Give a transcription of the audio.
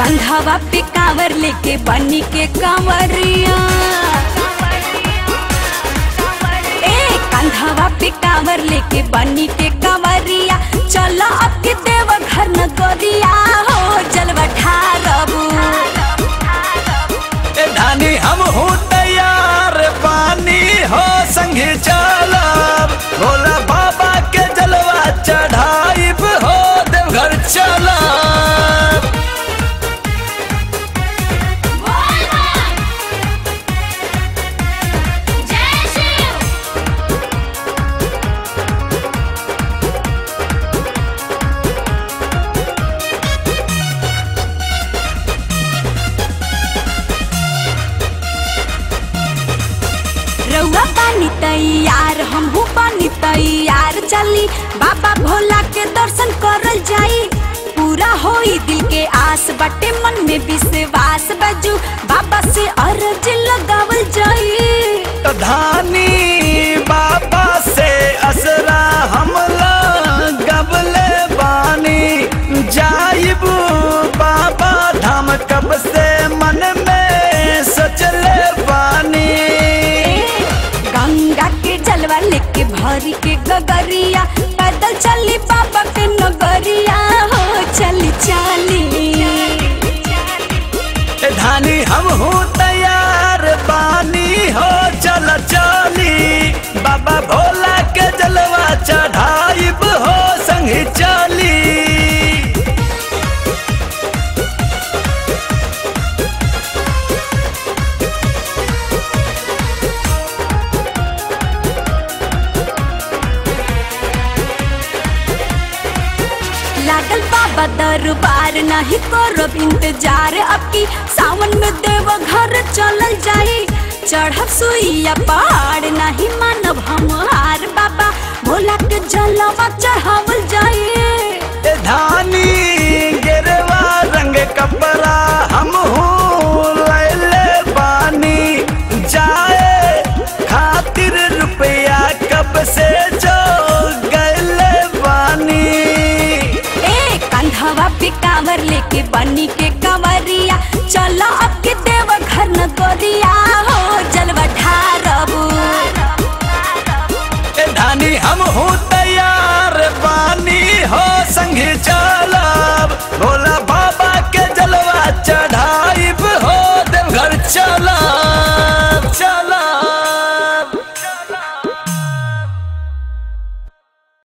कंधवा पे कांवर लेके बनी के कांवरिया, कंधवा पे कांवर लेके बनी के कांवरिया, चलो अब के देव घर नगरिया हो जलवा ढारबू। धानी हम हो तैयार पानी हो संगे चलब, भोला बाबा के जलवा चढ़ाइब हो देवघर चलब। रउआ पानी तैयार हमहू पानी तैयार, चली बाबा भोला के दर्शन करल जाई, पूरा होई दिल के आस बटे मन में विश्वास, बजू बाबा से अर्ज लगावल जाई। धानी बाबा से असरा हमला गबले बानी, जाइबू बाबा धाम कब से मन में सोचले बानी। गंगा के जलवा लेके भरी के गगरिया, पैदल चली बाबा के नगरिया हो चली चली। धानी हम हो तैयार बानी हो चल चली, बाबा भोला के जलवा चढ़ाइब हो संगे चली। लागल बाबा दरबार नहीं करो इंतजार, अब की सावन में देव घर चलल जाई, चढ़ब सुइया पहाड़ नहीं मानब हम हार, बाबा भोला के जलवा चढ़ावल जाई। धानी गेरवा रंग कपड़ा हम हो लैले बानी, जाए खातिर रुपया कब से जो गैले बानी। कंधवा पे कांवर लेके बनी के कांवरिया, चलो अब के देव घर नगरिया हो जलवा ढारबू। धानी हम हो तैयार बानी हो संगे चल।